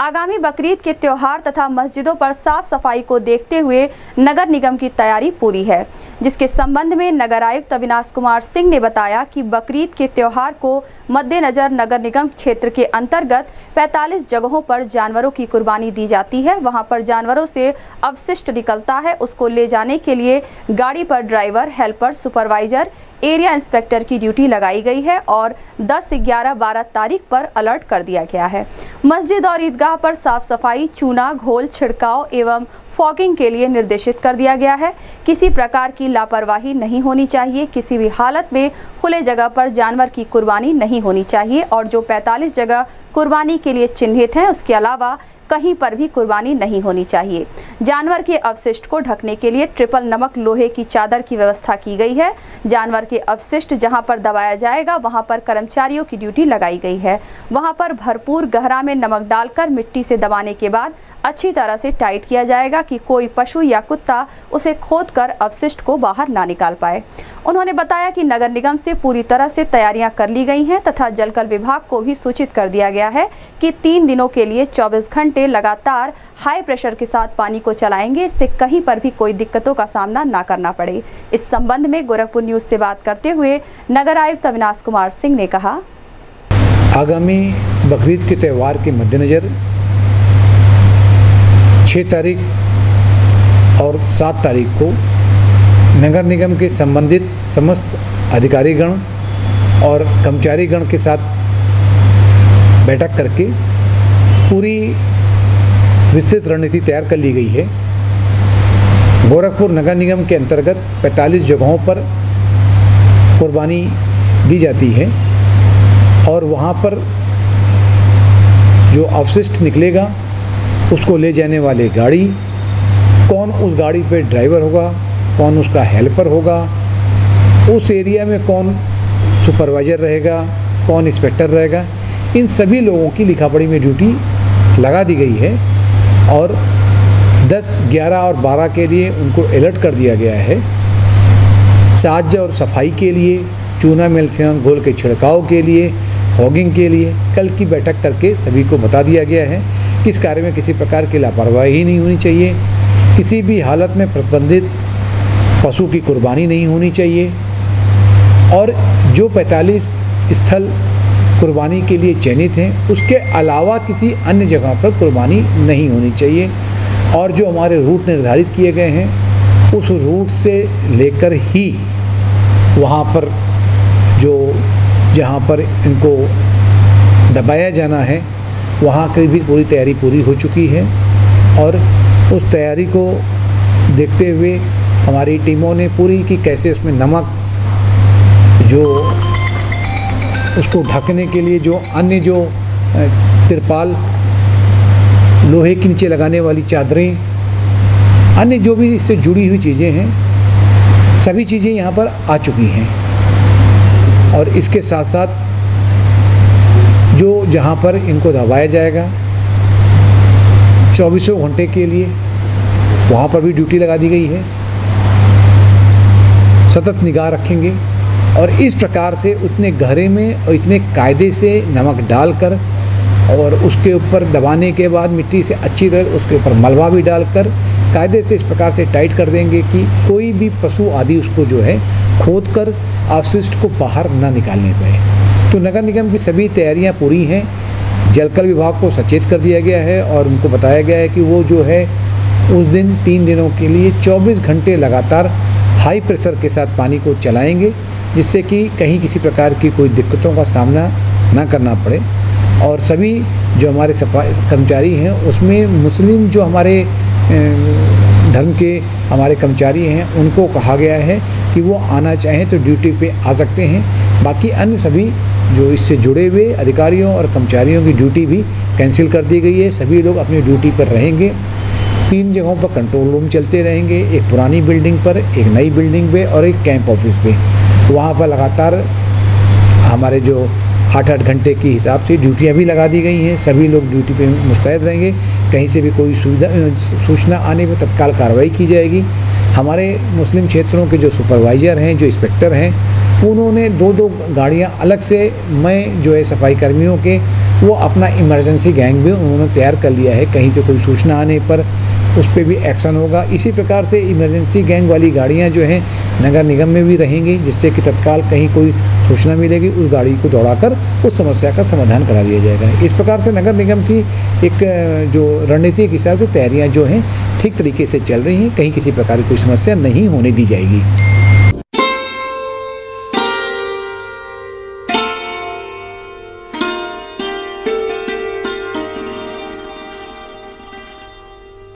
आगामी बकरीद के त्योहार तथा मस्जिदों पर साफ सफाई को देखते हुए नगर निगम की तैयारी पूरी है, जिसके संबंध में नगर आयुक्त अविनाश कुमार सिंह ने बताया कि बकरीद के त्योहार को मद्देनजर नगर निगम क्षेत्र के अंतर्गत 45 जगहों पर जानवरों की कुर्बानी दी जाती है। वहां पर जानवरों से अवशिष्ट निकलता है, उसको ले जाने के लिए गाड़ी पर driver, helper, supervisor, area inspector की ड्यूटी लगाई गई है और 10, 11, 12 तारीख पर अलर्ट कर दिया गया है। मस्जिद और ईदगाह पर साफ सफाई, चूना घोल छिड़काव एवं फॉगिंग के लिए निर्देशित कर दिया गया है। किसी प्रकार की लापरवाही नहीं होनी चाहिए। किसी भी हालत में खुले जगह पर जानवर की कुर्बानी नहीं होनी चाहिए और जो 45 जगह कुर्बानी के लिए चिन्हित हैं, उसके अलावा कहीं पर भी कुर्बानी नहीं होनी चाहिए। जानवर के अवशिष्ट को ढकने के लिए ट्रिपल नमक लोहे की चादर की व्यवस्था की गई है। जानवर के अवशिष्ट जहां पर दबाया जाएगा वहां पर कर्मचारियों की ड्यूटी लगाई गई है। वहां पर भरपूर गहरा में नमक डालकर मिट्टी से दबाने के बाद अच्छी तरह से टाइट किया जाएगा कि कोई पशु या कुत्ता उसे खोदकर अवशिष्ट को बाहर ना निकाल पाए। उन्होंने बताया कि नगर निगम से पूरी तरह से तैयारियां कर ली गई हैं तथा जलकल विभाग को भी सूचित कर दिया गया है कि 3 दिनों के लिए 24 घंटे लगातार हाई प्रेशर के साथ पानी को चलाएंगे, इससे कहीं पर भी कोई दिक्कतों का सामना ना करना पड़े। इस संबंध में गोरखपुर न्यूज से बात करते हुए नगर आयुक्त अविनाश कुमार सिंह ने कहा, आगामी बकरीद के त्यौहार के मद्देनजर 6 तारीख और 7 तारीख को नगर निगम के संबंधित समस्त अधिकारीगण और कर्मचारीगण के साथ बैठक करके पूरी विस्तृत रणनीति तैयार कर ली गई है। गोरखपुर नगर निगम के अंतर्गत 45 जगहों पर कुर्बानी दी जाती है और वहाँ पर जो अवशिष्ट निकलेगा उसको ले जाने वाले गाड़ी, कौन उस गाड़ी पे ड्राइवर होगा, कौन उसका हेल्पर होगा, उस एरिया में कौन सुपरवाइज़र रहेगा, कौन इंस्पेक्टर रहेगा, इन सभी लोगों की लिखापढ़ी में ड्यूटी लगा दी गई है और 10, 11 और 12 के लिए उनको अलर्ट कर दिया गया है। साज और सफाई के लिए, चूना मेल्थियन घोल के छिड़काव के लिए, फॉगिंग के लिए कल की बैठक करके सभी को बता दिया गया है कि इस कार्य में किसी प्रकार की लापरवाही नहीं होनी चाहिए। किसी भी हालत में प्रतिबंधित पशु की कुर्बानी नहीं होनी चाहिए और जो 45 स्थल कुर्बानी के लिए चयनित हैं उसके अलावा किसी अन्य जगह पर कुर्बानी नहीं होनी चाहिए और जो हमारे रूट निर्धारित किए गए हैं उस रूट से लेकर ही वहाँ पर जहाँ पर इनको दबाया जाना है वहाँ की भी पूरी तैयारी पूरी हो चुकी है और उस तैयारी को देखते हुए हमारी टीमों ने पूरी की कैसे उसमें नमक, जो उसको ढकने के लिए जो अन्य जो तिरपाल, लोहे के नीचे लगाने वाली चादरें, अन्य जो भी इससे जुड़ी हुई चीज़ें हैं, सभी चीज़ें यहाँ पर आ चुकी हैं और इसके साथ साथ जो जहाँ पर इनको दबाया जाएगा 24 घंटे के लिए वहाँ पर भी ड्यूटी लगा दी गई है। सतत निगाह रखेंगे और इस प्रकार से उतने गहरे में और इतने कायदे से नमक डालकर और उसके ऊपर दबाने के बाद मिट्टी से अच्छी तरह उसके ऊपर मलबा भी डालकर कायदे से इस प्रकार से टाइट कर देंगे कि कोई भी पशु आदि उसको जो है खोदकर अवशिष्ट को बाहर ना निकालने पाए। तो नगर निगम की सभी तैयारियां पूरी हैं। जलकल विभाग को सचेत कर दिया गया है और उनको बताया गया है कि वो जो है उस दिन 3 दिनों के लिए 24 घंटे लगातार हाई प्रेशर के साथ पानी को चलाएंगे, जिससे कि कहीं किसी प्रकार की कोई दिक्कतों का सामना ना करना पड़े। और सभी जो हमारे सफाई कर्मचारी हैं उसमें मुस्लिम जो हमारे धर्म के हमारे कर्मचारी हैं उनको कहा गया है कि वो आना चाहें तो ड्यूटी पे आ सकते हैं। बाकी अन्य सभी जो इससे जुड़े हुए अधिकारियों और कर्मचारियों की ड्यूटी भी कैंसिल कर दी गई है। सभी लोग अपनी ड्यूटी पर रहेंगे। 3 जगहों पर कंट्रोल रूम चलते रहेंगे, एक पुरानी बिल्डिंग पर, एक नई बिल्डिंग पे और एक कैंप ऑफिस पे। वहाँ पर लगातार हमारे जो 8-8 घंटे के हिसाब से ड्यूटियाँ भी लगा दी गई हैं। सभी लोग ड्यूटी पे मुस्तैद रहेंगे। कहीं से भी कोई सूचना आने पर तत्काल कार्रवाई की जाएगी। हमारे मुस्लिम क्षेत्रों के जो सुपरवाइज़र हैं, जो इंस्पेक्टर हैं, उन्होंने 2-2 गाड़ियां अलग से मैं जो है सफाई कर्मियों के वो अपना इमरजेंसी गैंग भी उन्होंने तैयार कर लिया है। कहीं से कोई सूचना आने पर उस पर भी एक्शन होगा। इसी प्रकार से इमरजेंसी गैंग वाली गाड़ियां जो हैं नगर निगम में भी रहेंगी, जिससे कि तत्काल कहीं कोई सूचना मिलेगी उस गाड़ी को दौड़ाकर उस समस्या का समाधान करा दिया जाएगा। इस प्रकार से नगर निगम की एक जो रणनीति के हिसाब से तैयारियाँ जो हैं ठीक तरीके से चल रही हैं। कहीं किसी प्रकार की कोई समस्या नहीं होने दी जाएगी।